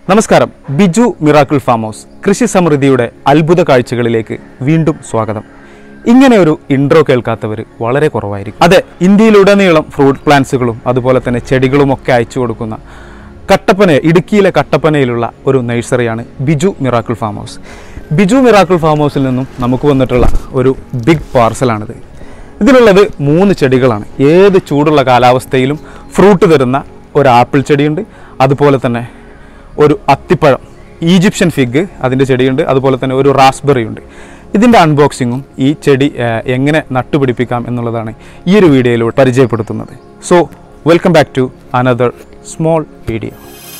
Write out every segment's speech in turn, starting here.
നമസ്കാരം. Biju miracle farm house കൃഷി സമൃദ്ധിയുടെ അത്ഭുത കാഴ്ചകളിലേക്ക് വീണ്ടും സ്വാഗതം. ഇങ്ങനെ ഒരു ഇൻട്രോ കേൾക്കാത്തവർ വളരെ കുറവായിരിക്കും. അതെ, ഇന്ത്യയിലുടനീളം ഫ്രൂട്ട് പ്ലാന്റ്സുകളും അതുപോലെ തന്നെ ചെടികളും ഒക്കെ അയച്ചു കൊടുക്കുന്ന ഇടുക്കിയിലെ കട്ടപ്പനയിലുള്ള ഒരു നഴ്സറിയാണ് Biju miracle farm house. Biju miracle farm ഹൗസിൽ നിന്നും നമുക്ക് വന്നിട്ടുള്ള ഒരു ബിഗ് പാർസലാണിത്. ഇതിലുള്ളത് 3 ചെടികളാണ്. ഏത് ചൂടുള്ള കാലാവസ്ഥയിലും ഫ്രൂട്ട് തരുന്ന ഒരു ആപ്പിൾ ചെടിയുണ്ട്, അതുപോലെ തന്നെ ഒരു അത്തിപ്പഴം ഈജിപ്ഷ്യൻ ഫിഗ് അതിൻ്റെ ചെടിയുണ്ട്, അതുപോലെ തന്നെ ഒരു റാസ്ബെറി ഉണ്ട്. ഇതിൻ്റെ അൺബോക്സിങ്ങും ഈ ചെടി എങ്ങനെ നട്ടുപിടിപ്പിക്കാം എന്നുള്ളതാണ് ഈ ഒരു വീഡിയോയിലൂടെ പരിചയപ്പെടുത്തുന്നത്. So welcome back to another small video.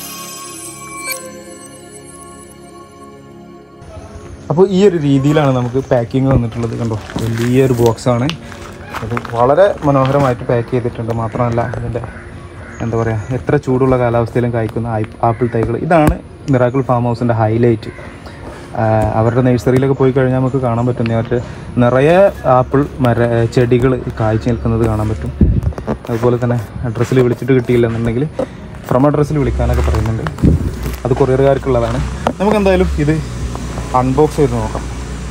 അപ്പോൾ ഈ ഒരു രീതിയിലാണ് നമുക്ക് പാക്കിങ് വന്നിട്ടുള്ളത്. കണ്ടോ, വലിയൊരു ബോക്സാണ്. അത് വളരെ മനോഹരമായിട്ട് പാക്ക് ചെയ്തിട്ടുണ്ട്. മാത്രമല്ല അതിൻ്റെ എന്താ പറയുക, എത്ര ചൂടുള്ള കാലാവസ്ഥയിലും കായ്ക്കുന്ന ആപ്പിൾ തൈകൾ. ഇതാണ് മിറാക്കിൾ ഫാം ഹൗസിൻ്റെ ഹൈലൈറ്റ്. അവരുടെ നഴ്സറിയിലൊക്കെ പോയി കഴിഞ്ഞാൽ നമുക്ക് കാണാൻ പറ്റും, നിറയെ ആപ്പിൾ ചെടികൾ കായ്ച്ചു നിൽക്കുന്നത് കാണാൻ പറ്റും. അതുപോലെ തന്നെ അഡ്രസ്സിൽ വിളിച്ചിട്ട് കിട്ടിയില്ല എന്നുണ്ടെങ്കിൽ ഫ്രം അഡ്രസ്സിൽ വിളിക്കാനൊക്കെ പറയുന്നുണ്ട്. അത് കൊറിയറുകാർക്കുള്ളതാണ്. നമുക്ക് എന്തായാലും ഇത് അൺബോക്സ് ചെയ്ത് നോക്കാം.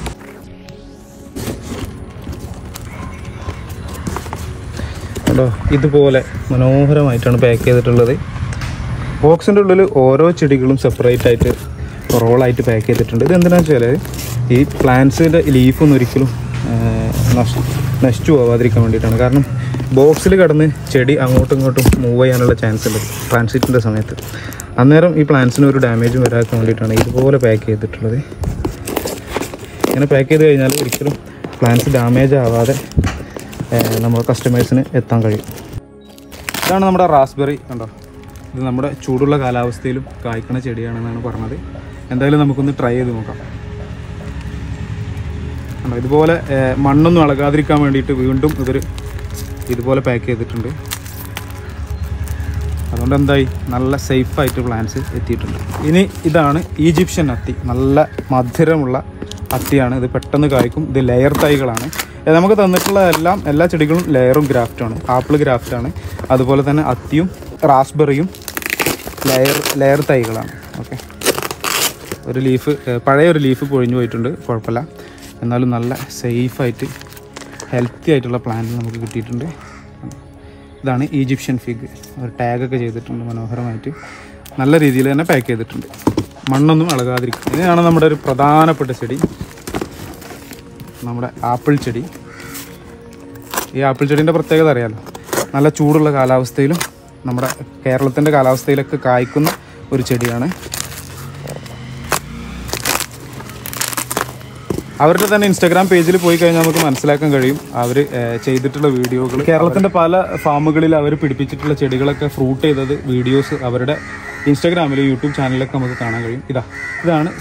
കേട്ടോ, ഇതുപോലെ മനോഹരമായിട്ടാണ് പാക്ക് ചെയ്തിട്ടുള്ളത്. ബോക്സിൻ്റെ ഉള്ളിൽ ഓരോ ചെടികളും സെപ്പറേറ്റ് ആയിട്ട് റോളായിട്ട് പാക്ക് ചെയ്തിട്ടുണ്ട്. ഇത് എന്തിനാണെന്ന് വെച്ചാൽ ഈ പ്ലാന്റ്സിൻ്റെ ലീഫൊന്നും ഒരിക്കലും നശിച്ചു പോകാതിരിക്കാൻ വേണ്ടിയിട്ടാണ്. കാരണം ബോക്സിൽ കിടന്ന് ചെടി അങ്ങോട്ടും ഇങ്ങോട്ടും മൂവ് ചെയ്യാനുള്ള ചാൻസ് ഉണ്ട് ട്രാൻസിറ്റിൻ്റെ സമയത്ത്. അന്നേരം ഈ പ്ലാന്റ്സിന് ഒരു ഡാമേജും വരാക്കാൻ വേണ്ടിയിട്ടാണ് ഇതുപോലെ പാക്ക് ചെയ്തിട്ടുള്ളത്. ഇങ്ങനെ പാക്ക് ചെയ്ത് കഴിഞ്ഞാൽ ഒരിക്കലും പ്ലാന്റ്സ് ഡാമേജ് ആവാതെ നമ്മുടെ കസ്റ്റമേഴ്സിന് എത്താൻ കഴിയും. ഇതാണ് നമ്മുടെ റാസ്ബെറി. കണ്ടോ, ഇത് നമ്മുടെ ചൂടുള്ള കാലാവസ്ഥയിലും കായ്ക്കണ ചെടിയാണെന്നാണ് പറഞ്ഞത്. എന്തായാലും നമുക്കൊന്ന് ട്രൈ ചെയ്ത് നോക്കാം. കണ്ടോ, ഇതുപോലെ മണ്ണൊന്നും ഇളകാതിരിക്കാൻ വേണ്ടിയിട്ട് വീണ്ടും ഇതുപോലെ പാക്ക് ചെയ്തിട്ടുണ്ട്. അതുകൊണ്ട് എന്തായി, നല്ല സേഫായിട്ട് പ്ലാന്റ്സ് എത്തിയിട്ടുണ്ട്. ഇനി ഇതാണ് ഈജിപ്ഷ്യൻ അത്തി. നല്ല മധുരമുള്ള അത്തിയാണ്. ഇത് പെട്ടെന്ന് കായ്ക്കും. ഇത് ലെയർ തൈകളാണ്. നമുക്ക് തന്നിട്ടുള്ള എല്ലാ ചെടികളും ലെയറും ഗ്രാഫ്റ്റാണ്. ആപ്പിൾ ഗ്രാഫ്റ്റാണ്. അതുപോലെ തന്നെ അത്തിയും റാസ്ബെറിയും ലെയർ തൈകളാണ്. ഓക്കെ, പഴയൊരു ലീഫ് പൊഴിഞ്ഞു പോയിട്ടുണ്ട്, കുഴപ്പമില്ല. എന്നാലും നല്ല സേഫായിട്ട് ഹെൽത്തി ആയിട്ടുള്ള പ്ലാന്റ് നമുക്ക് കിട്ടിയിട്ടുണ്ട്. ഇതാണ് ഈജിപ്ഷ്യൻ ഫിഗ്. ഒരു ടാഗൊക്കെ ചെയ്തിട്ടുണ്ട് മനോഹരമായിട്ട്. നല്ല രീതിയിൽ തന്നെ പാക്ക് ചെയ്തിട്ടുണ്ട്, മണ്ണൊന്നും ഇളകാതിരിക്കും. ഇതാണ് നമ്മുടെ ഒരു പ്രധാനപ്പെട്ട ചെടി, നമ്മുടെ ആപ്പിൾ ചെടി. ഈ ആപ്പിൾ ചെടീൻ്റെ പ്രത്യേകത അറിയാമല്ലോ, നല്ല ചൂടുള്ള കാലാവസ്ഥയിലും നമ്മുടെ കേരളത്തിൻ്റെ കാലാവസ്ഥയിലൊക്കെ കായ്ക്കുന്ന ഒരു ചെടിയാണ്. അവരുടെ തന്നെ ഇൻസ്റ്റാഗ്രാം പേജിൽ പോയി കഴിഞ്ഞാൽ നമുക്ക് മനസ്സിലാക്കാൻ കഴിയും അവർ ചെയ്തിട്ടുള്ള വീഡിയോകൾ. കേരളത്തിൻ്റെ പല ഫാമുകളിൽ അവർ പിടിപ്പിച്ചിട്ടുള്ള ചെടികളൊക്കെ ഫ്രൂട്ട് ചെയ്തത് വീഡിയോസ് അവരുടെ ഇൻസ്റ്റാഗ്രാമിൽ യൂട്യൂബ് ചാനലിലൊക്കെ നമുക്ക് കാണാൻ കഴിയും. ഇതാണ്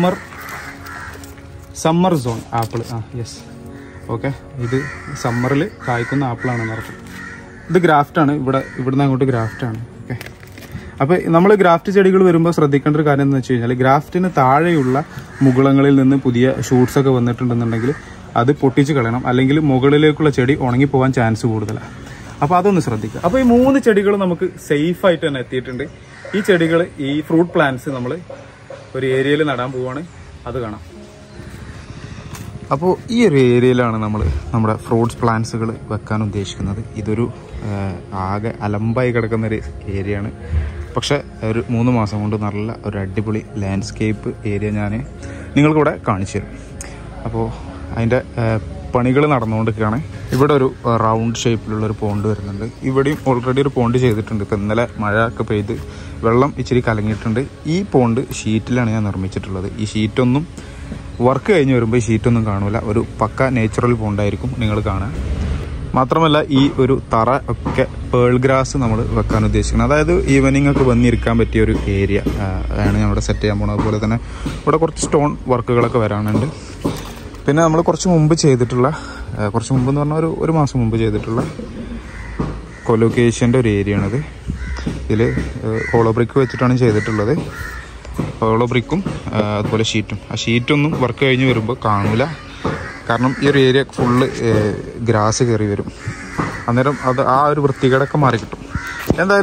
summer zone apple. Yes, okay. ഇത് സമ്മറിൽ കായ്ക്കുന്ന ആപ്പിളാണെന്ന് അർത്ഥം. ഇത് ഗ്രാഫ്റ്റാണ്. ഇവിടുന്ന് അങ്ങോട്ട് ഗ്രാഫ്റ്റാണ്. ഓക്കെ, അപ്പോൾ നമ്മൾ ഗ്രാഫ്റ്റ് ചെടികൾ വരുമ്പോൾ ശ്രദ്ധിക്കേണ്ട ഒരു കാര്യം എന്ന് വെച്ച് കഴിഞ്ഞാൽ, ഗ്രാഫ്റ്റിന് താഴെയുള്ള മുകുളങ്ങളിൽ നിന്ന് പുതിയ ഷൂട്ട്സൊക്കെ വന്നിട്ടുണ്ടെന്നുണ്ടെങ്കിൽ അത് പൊട്ടിച്ച് കളയണം, അല്ലെങ്കിൽ മുകളിലേക്കുള്ള ചെടി ഉണങ്ങിപ്പോകാൻ ചാൻസ് കൂടുതലാണ്. അപ്പോൾ അതൊന്ന് ശ്രദ്ധിക്കുക. അപ്പോൾ ഈ 3 ചെടികൾ നമുക്ക് സേഫായിട്ട് തന്നെ എത്തിയിട്ടുണ്ട്. ഈ ചെടികൾ, ഈ ഫ്രൂട്ട് പ്ലാന്റ്സ് നമ്മൾ ഒരു ഏരിയയിൽ നടാൻ പോവുകയാണ്. അത് കാണാം. അപ്പോൾ ഈ ഒരു ഏരിയയിലാണ് നമ്മുടെ ഫ്രൂട്ട്സ് പ്ലാന്റ്സുകൾ വെക്കാൻ ഉദ്ദേശിക്കുന്നത്. ഇതൊരു ആകെ അലമ്പായി കിടക്കുന്നൊരു ഏരിയയാണ്. പക്ഷേ ഒരു 3 മാസം കൊണ്ട് നല്ല ഒരു അടിപൊളി ലാൻഡ്സ്കേപ്പ് ഏരിയ ഞാൻ നിങ്ങൾക്കിവിടെ കാണിച്ചു തരും. അപ്പോൾ അതിൻ്റെ പണികൾ നടന്നുകൊണ്ടിരിക്കുകയാണ്. ഇവിടെ ഒരു റൗണ്ട് ഷേപ്പിലുള്ളൊരു പോണ്ട് വരുന്നുണ്ട്. ഇവിടെയും ഓൾറെഡി ഒരു പോണ്ട് ചെയ്തിട്ടുണ്ട്. ഇപ്പോൾ ഇന്നലെ മഴ ഒക്കെ പെയ്ത് വെള്ളം ഇച്ചിരി കലങ്ങിയിട്ടുണ്ട്. ഈ പോണ്ട് ഷീറ്റിലാണ് ഞാൻ നിർമ്മിച്ചിട്ടുള്ളത്. ഈ ഷീറ്റൊന്നും വർക്ക് കഴിഞ്ഞ് വരുമ്പോൾ ഈ ഷീറ്റൊന്നും കാണില്ല. ഒരു പക്ക നേച്ചുറൽ പോണ്ടായിരിക്കും നിങ്ങൾ കാണാൻ. മാത്രമല്ല ഈ ഒരു തറ ഒക്കെ പേൾ ഗ്രാസ് നമ്മൾ വെക്കാൻ ഉദ്ദേശിക്കുന്നത്. അതായത് ഈവനിങ് ഒക്കെ വന്നിരിക്കാൻ പറ്റിയ ഒരു ഏരിയ ആണ് ഞാൻ ഇവിടെ സെറ്റ് ചെയ്യാൻ പോകുന്നത്. അതുപോലെ തന്നെ ഇവിടെ കുറച്ച് സ്റ്റോൺ വർക്കുകളൊക്കെ വരാനുണ്ട്. പിന്നെ നമ്മൾ കുറച്ച് മുമ്പ് എന്ന് പറഞ്ഞാൽ ഒരു മാസം മുമ്പ് ചെയ്തിട്ടുള്ള കൊലൊക്കേഷൻ്റെ ഒരു ഏരിയ ആണിത്. ഇതിൽ ഹോളോ ബ്രിക്ക് വെച്ചിട്ടാണ് ചെയ്തിട്ടുള്ളത്. ഹോളോ ബ്രിക്കും അതുപോലെ ഷീറ്റും. ആ ഷീറ്റൊന്നും വർക്ക് കഴിഞ്ഞ് വരുമ്പോൾ കാണൂല, കാരണം ഈ ഒരു ഏരിയ ഫുള്ള് ഗ്രാസ് കയറി വരും. അന്നേരം ആ ഒരു വൃത്തികേടൊക്കെ മാറി കിട്ടും. എന്തായാലും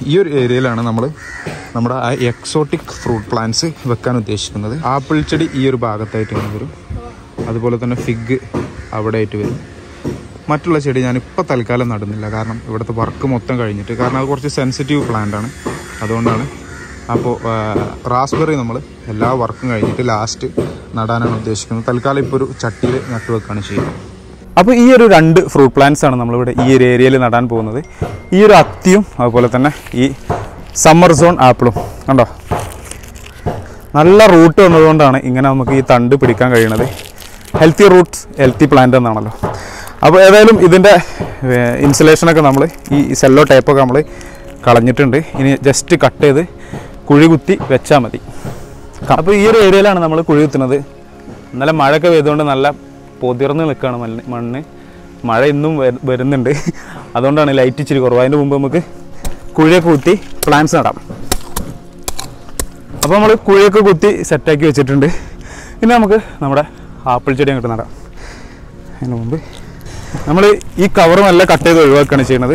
ഈ ഒരു ഏരിയയിലാണ് നമ്മൾ നമ്മുടെ ആ എക്സോട്ടിക് ഫ്രൂട്ട് പ്ലാന്റ്സ് വെക്കാൻ ഉദ്ദേശിക്കുന്നത്. ആപ്പിൾ ചെടി ഈ ഒരു ഭാഗത്തായിട്ട് ഇങ്ങനെ വരും, അതുപോലെ തന്നെ ഫിഗ് അവിടെ ആയിട്ട് വരും. മറ്റുള്ള ചെടി ഞാനിപ്പോൾ തൽക്കാലം നടുന്നില്ല, കാരണം ഇവിടുത്തെ വർക്ക് മൊത്തം കഴിഞ്ഞിട്ട്, കാരണം അത് കുറച്ച് സെൻസിറ്റീവ് പ്ലാന്റ് ആണ്, അതുകൊണ്ടാണ്. അപ്പോൾ റാസ്ബെറി നമ്മൾ എല്ലാ വർക്കും കഴിഞ്ഞിട്ട് ലാസ്റ്റ് നടാനാണ് ഉദ്ദേശിക്കുന്നത്. തൽക്കാലം ഇപ്പോൾ ഒരു ചട്ടിയിൽ നട്ടുവെക്കുകയാണ് ചെയ്യുന്നത്. അപ്പോൾ ഈ ഒരു 2 ഫ്രൂട്ട് പ്ലാന്റ്സ് ആണ് നമ്മളിവിടെ ഈ ഒരു ഏരിയയിൽ നടാൻ പോകുന്നത്. ഈ ഒരു അത്തിയും അതുപോലെ തന്നെ ഈ സമ്മർ സോൺ ആപ്പിളും കണ്ടോ, നല്ല റൂട്ട് വന്നതുകൊണ്ടാണ് ഇങ്ങനെ നമുക്ക് ഈ തണ്ട് പിടിക്കാൻ കഴിയുന്നത്. ഹെൽത്തി റൂട്ട്സ് ഹെൽത്തി പ്ലാന്റ് എന്നാണല്ലോ. അപ്പോൾ ഏതായാലും ഇതിൻ്റെ ഇൻസുലേഷനൊക്കെ നമ്മൾ ഈ സെല്ലോ ടൈപ്പൊക്കെ നമ്മൾ കളഞ്ഞിട്ടുണ്ട്. ഇനി ജസ്റ്റ് കട്ട് ചെയ്ത് കുഴി കുത്തി വെച്ചാൽ മതി. അപ്പോൾ ഈ ഒരു ഏരിയയിലാണ് നമ്മൾ കുഴി കുത്തുന്നത്. ഇന്നലെ മഴയൊക്കെ പെയ്തുകൊണ്ട് നല്ല പൊതിർന്ന് നിൽക്കുകയാണ് മണ്ണ്. മഴ ഇന്നും വരുന്നുണ്ട്, അതുകൊണ്ടാണ് ലൈറ്റ് ഇച്ചിരി കുറവ്. അതിൻ്റെ മുമ്പ് നമുക്ക് കുഴിയൊക്കെ കുത്തി പ്ലാന്റ്സ് നടാം. അപ്പോൾ നമ്മൾ കുഴിയൊക്കെ കുത്തി സെറ്റാക്കി വെച്ചിട്ടുണ്ട്. ഇനി നമുക്ക് നമ്മുടെ ആപ്പിൾ ചെടി അങ്ങോട്ട് നടാം. അതിന് മുമ്പ് നമ്മൾ ഈ കവറും എല്ലാം കട്ട് ചെയ്ത് ഒഴിവാക്കുകയാണ് ചെയ്യുന്നത്.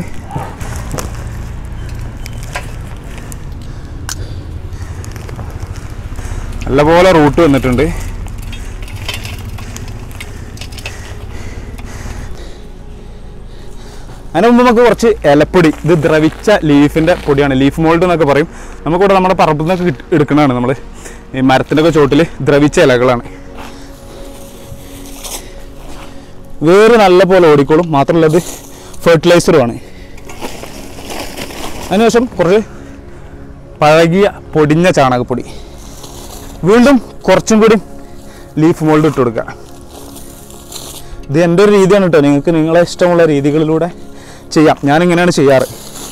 നല്ലപോലെ റൂട്ട് വന്നിട്ടുണ്ട്. അതിന് മുമ്പ് നമുക്ക് കുറച്ച് ഇലപ്പൊടി, ഇത് ദ്രവിച്ച ലീഫിൻ്റെ പൊടിയാണ്, ലീഫ് മോൾഡ് എന്നൊക്കെ പറയും. നമുക്കിവിടെ നമ്മുടെ പറമ്പിൽ നിന്നൊക്കെ എടുക്കുന്നതാണ്. നമ്മൾ ഈ മരത്തിൻ്റെ ഒക്കെ ചോട്ടിൽ ദ്രവിച്ച ഇലകളാണ്. വേര് നല്ല പോലെ ഓടിക്കോളും, മാത്രമല്ല ഇത് ഫെർട്ടിലൈസറുമാണ്. അതിനുശേഷം കുറച്ച് പഴകിയ പൊടിഞ്ഞ ചാണകപ്പൊടി, വീണ്ടും കുറച്ചും കൂടി ലീഫ് മോൾഡ് ഇട്ട് കൊടുക്കുക. ഇത് എൻ്റെ ഒരു രീതിയാണ് കേട്ടോ, നിങ്ങൾക്ക് നിങ്ങളെ ഇഷ്ടമുള്ള രീതികളിലൂടെ ചെയ്യാം. ഞാനിങ്ങനെയാണ് ചെയ്യാറ്.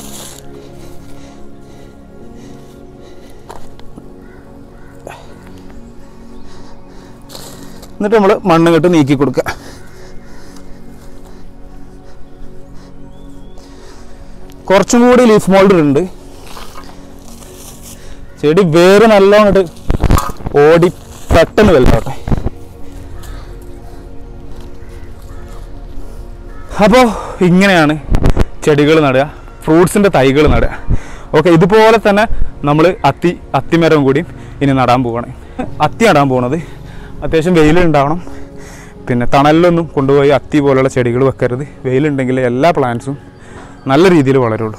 എന്നിട്ട് നമ്മൾ മണ്ണ് കെട്ട് നീക്കി കൊടുക്കുക. കുറച്ചും കൂടി ലീഫ് മോൾഡ് ഉണ്ട്. ചെടി വേറെ നല്ലോണം ഓടി പെട്ടെന്ന് വലുതാവട്ടെ. അപ്പോൾ ഇങ്ങനെയാണ് ചെടികൾ നടുക, ഫ്രൂട്ട്സിൻ്റെ തൈകൾ നടുക. ഓക്കെ, ഇതുപോലെ തന്നെ നമ്മൾ അത്തിമരം കൂടി ഇനി നടാൻ പോവുകയാണ്. അത്തി നടാൻ പോകുന്നത് അത്യാവശ്യം വെയിലുണ്ടാവണം. പിന്നെ തണലിലൊന്നും കൊണ്ടുപോയി അത്തി പോലുള്ള ചെടികൾ വെക്കരുത്. വെയിലുണ്ടെങ്കിൽ എല്ലാ പ്ലാന്റ്സും നല്ല രീതിയിൽ വളരുള്ളൂ.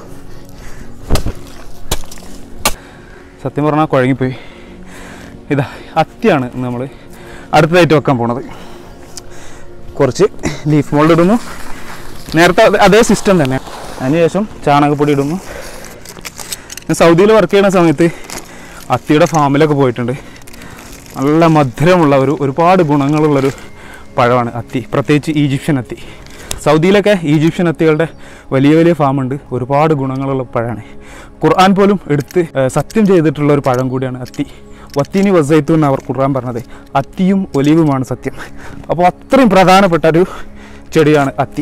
സത്യം പറഞ്ഞാൽ കുഴങ്ങിപ്പോയി. ഇതാ അത്തിയാണ് നമ്മൾ അടുത്തതായിട്ട് വെക്കാൻ പോണത്. കുറച്ച് ലീഫ് മോൾഡ് ഇടുന്നു, നേരത്തെ അതേ സിസ്റ്റം തന്നെ. അതിനുശേഷം ചാണകപ്പൊടി ഇടുന്നു. ഞാൻ സൗദിയിൽ വർക്ക് ചെയ്യുന്ന സമയത്ത് അത്തിയുടെ ഫാമിലൊക്കെ പോയിട്ടുണ്ട്. നല്ല മധുരമുള്ള ഒരുപാട് ഗുണങ്ങളുള്ളൊരു പഴമാണ് അത്തി, പ്രത്യേകിച്ച് ഈജിപ്ഷ്യൻ അത്തി. സൗദിയിലൊക്കെ ഈജിപ്ഷ്യൻ അത്തികളുടെ വലിയ വലിയ ഫാമുണ്ട്. ഒരുപാട് ഗുണങ്ങളുള്ള പഴമാണ്. ഖുർആൻ പോലും എടുത്ത് സത്യം ചെയ്തിട്ടുള്ള ഒരു പഴം കൂടിയാണ് അത്തി. വത്തീനി വസൈത്തു എന്ന് അവർ ഖുർആൻ പറഞ്ഞത്. അത്തിയും ഒലിവുമാണ് സത്യം. അപ്പോൾ അത്രയും പ്രധാനപ്പെട്ട ഒരു ചെടിയാണ് അത്തി.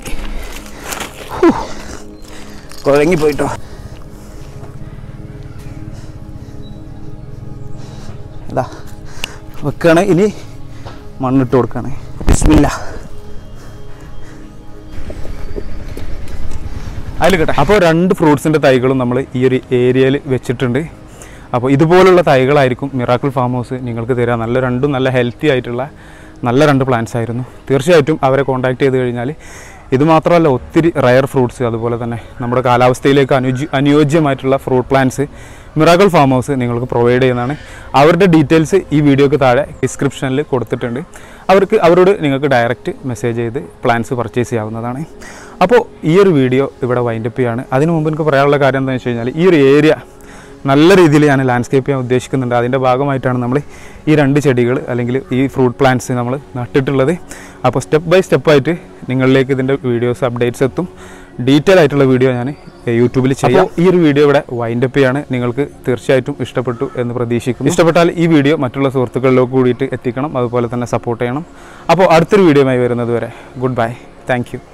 കുഴങ്ങിപ്പോയിട്ടോ. ഇതാ വെക്കുകയാണ്. ഇനി മണ്ണിട്ട് കൊടുക്കുകയാണ്. ബിസ്മില്ലാ. അതിൽ കേട്ടെ. അപ്പോൾ 2 ഫ്രൂട്ട്സിൻ്റെ തൈകളും നമ്മൾ ഈ ഒരു ഏരിയയിൽ വെച്ചിട്ടുണ്ട്. അപ്പോൾ ഇതുപോലുള്ള തൈകളായിരിക്കും മിറാക്കിൾ ഫാം ഹൗസ് നിങ്ങൾക്ക് തരിക. നല്ല ഹെൽത്തി ആയിട്ടുള്ള നല്ല 2 പ്ലാന്റ്സ് ആയിരുന്നു. തീർച്ചയായിട്ടും അവരെ കോൺടാക്ട് ചെയ്ത് കഴിഞ്ഞാൽ ഇത് മാത്രമല്ല, ഒത്തിരി റയർ ഫ്രൂട്ട്സ്, അതുപോലെ തന്നെ നമ്മുടെ കാലാവസ്ഥയിലേക്ക് അനുയോജ്യമായിട്ടുള്ള fruit plants miracle farm house നിങ്ങൾക്ക് പ്രൊവൈഡ് ചെയ്യുന്നതാണ്. അവരുടെ ഡീറ്റെയിൽസ് ഈ വീഡിയോക്ക് താഴെ ഡിസ്ക്രിപ്ഷനിൽ കൊടുത്തിട്ടുണ്ട്. അവരോട് നിങ്ങൾക്ക് ഡയറക്റ്റ് മെസ്സേജ് ചെയ്ത് പ്ലാന്റ്സ് പർച്ചേസ് ചെയ്യാവുന്നതാണ്. അപ്പോൾ ഈ ഒരു വീഡിയോ ഇവിടെ വൈൻഡപ്പ് ചെയ്യാണ്. അതിനു മുമ്പ് എനിക്ക് പറയാനുള്ള കാര്യം എന്താണെന്ന് വെച്ച് കഴിഞ്ഞാൽ, ഈ ഒരു ഏരിയ നല്ല രീതിയിൽ ഞാൻ ലാൻഡ്സ്കേപ്പ് ചെയ്യാൻ ഉദ്ദേശിക്കുന്നുണ്ട്. അതിൻ്റെ ഭാഗമായിട്ടാണ് നമ്മൾ ഈ 2 ചെടികൾ അല്ലെങ്കിൽ ഈ ഫ്രൂട്ട് പ്ലാന്റ്സ് നമ്മൾ നട്ടിട്ടുള്ളത്. അപ്പോൾ സ്റ്റെപ്പ് ബൈ സ്റ്റെപ്പായിട്ട് നിങ്ങളിലേക്ക് ഇതിൻ്റെ വീഡിയോസ് അപ്ഡേറ്റ്സ് എത്തും. ഡീറ്റെയിൽ ആയിട്ടുള്ള വീഡിയോ ഞാൻ യൂട്യൂബിൽ ചെയ്യാം. ഈ ഒരു വീഡിയോ ഇവിടെ വൈൻഡപ്പ് ചെയ്യാണ്. നിങ്ങൾക്ക് തീർച്ചയായിട്ടും ഇഷ്ടപ്പെട്ടു എന്ന് പ്രതീക്ഷിക്കും. ഇഷ്ടപ്പെട്ടാൽ ഈ വീഡിയോ മറ്റുള്ള സുഹൃത്തുക്കളിലേക്ക് കൂടിയിട്ട് എത്തിക്കണം, അതുപോലെ തന്നെ സപ്പോർട്ട് ചെയ്യണം. അപ്പോൾ അടുത്തൊരു വീഡിയോയുമായി വരുന്നത് വരെ ഗുഡ് ബൈ, താങ്ക് യു.